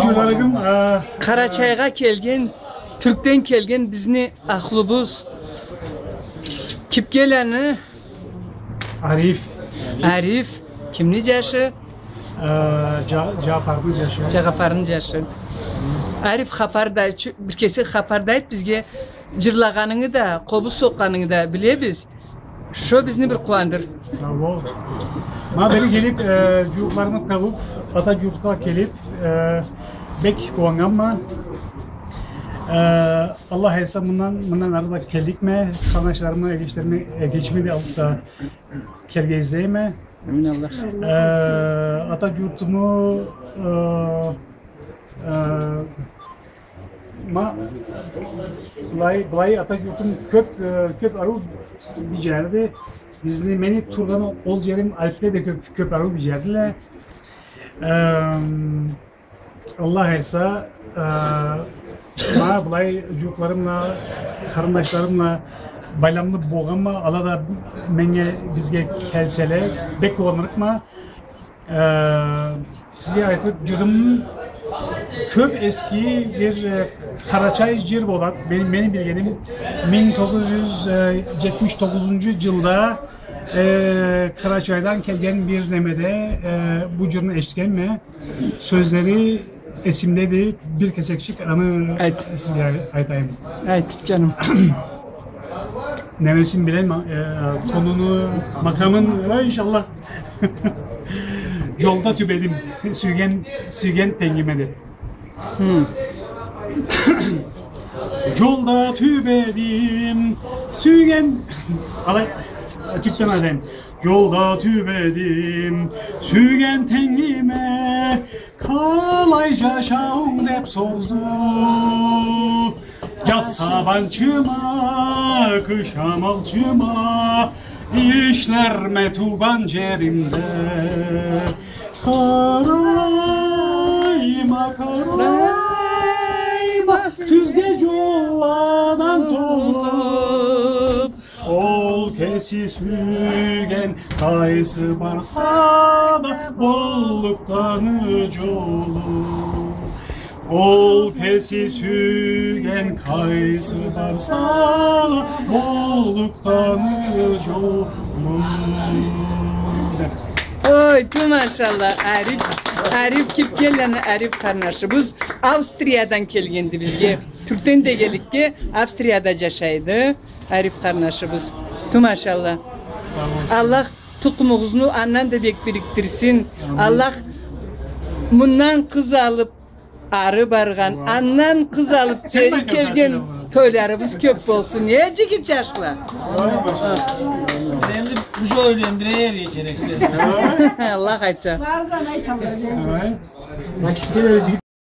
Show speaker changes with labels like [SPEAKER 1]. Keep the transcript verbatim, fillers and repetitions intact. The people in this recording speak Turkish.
[SPEAKER 1] Assalamualaikum.
[SPEAKER 2] Karaçayga kelgen, Türk'ten kelgen bizni ahlubuz. Kip geleni?
[SPEAKER 1] Arif.
[SPEAKER 2] Arif. Kimni jaşı?
[SPEAKER 1] Capar'ın jaşı.
[SPEAKER 2] Capar'ın jaşı. Arif xaparda, bir kesi xapardayt bizge jırlaganını da, qobuz soqqanını da bilebiz. Şu bizni bir kuandır.
[SPEAKER 1] Sağ ol. Ma beni gelip çocuklarımı kalıp Atatürk'e gelip bek kuangamma Allah hesabından bundan arada kelikme, kardeşlerime, egeçlerime geçme de alıp da kelge izleyme.
[SPEAKER 2] Emin Allah.
[SPEAKER 1] Atatürk'ümü ma Blay Blay Atatürk'üm köp köp arı bicerdi. Bizni meni turdan ol yerim Alp'te de köp köp arı bicerdiler. Allah esa ma Blay çocuklarımla, kardeşlerimle bayramlı boğanma ala da menge bizge kelsele bek olanırıkma sizge aytıp cürüm köp eski bir e, Karaçay jir bolat benim benim bilgenim bin dokuz yüz yetmiş dokuzuncu yılda e, Karaçay'dan kelgen bir nemede e, bu jırını eşitkenme sözleri esimledi bir kesekçik anı sizge aytayım.
[SPEAKER 2] Ayt canım.
[SPEAKER 1] Nevesin bilen e, konunu makamın e, inşallah yolda tübedim sügen sügen tengimedi. Hmm. Yolda tübedim sügen alay Türk'ten azayım. Yolda tübedim sügen tengime kalayca şahım hep sordu. Yaz sabancıma, kış hamalcıma, işlerme tuban cerimde. Karayma, karayma, tüzge colanan tolup, ol kesi sügen, kayısı varsa da bolluktan colu. Ol kesi sügen kayısı varsa bolluktan colu.
[SPEAKER 2] Oy tu maşallah Arif. Arif kip geleni Arif karnaşımız Avstriya'dan kelgendi bizge. Türk'ten de gelik ki Avstriya'da yaşaydı Arif karnaşımız. Tu maşallah. Allah tukumuğuzunu annen de bek biriktirsin. Allah bundan kız alıp arı bargan, annen kız alıp beri kelgen toylarımız köp olsun. Niye cigit yaşlı?
[SPEAKER 3] Hem de bu söylendire yer gerekli.
[SPEAKER 2] Allah ayça.
[SPEAKER 1] Rakipleri cigit